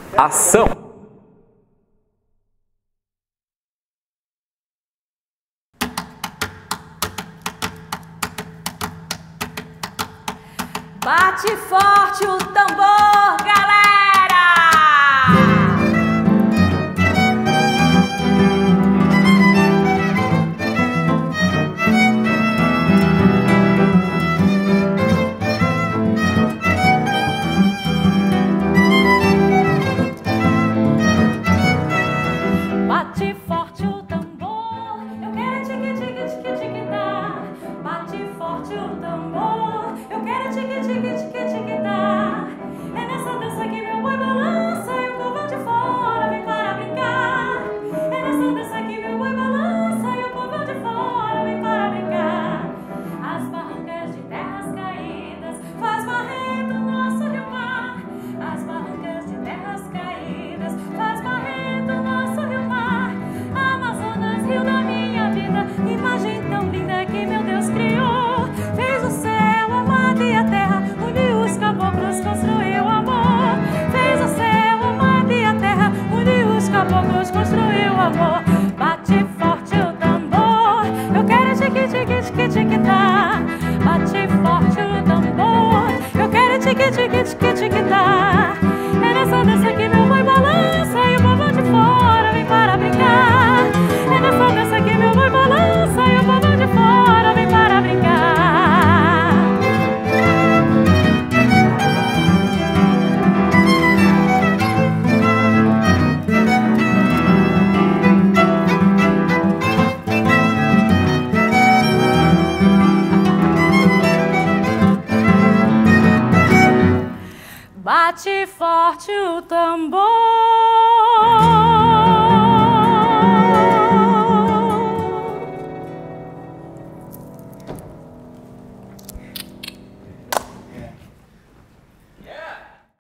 Ação! Bate forte o tambor, galera! Bate forte o tambor, eu quero tique tique tique tique tá. Bate forte o tambor, eu quero tique tique tique tique tá. É nessa dança que meu boi balança e o povo de fora vem para brincar. É nessa dança que meu boi balança e o povo de fora vem para brincar. As barrancas de terras caídas faz barrendo o nosso rio mar. As barrancas de terras caídas faz barrendo o nosso rio mar. Amazonas, rio da minha vida, imagem tão linda que meu Deus criou. Fez o céu, a mata e a terra, uniu os caboclos, construiu amor. Fez o céu, a mata e a terra, uniu os caboclos, construiu amor. Bate forte o tambor, eu quero tique tique tique tique tá. Bate forte o tambor, eu quero tique tique tique tique tá. É nessa dança que meu boi balança e o povo de fora vem para brincar. É nessa dança que meu boi balança e o povo de fora vem para brincar. Bate forte o tambor.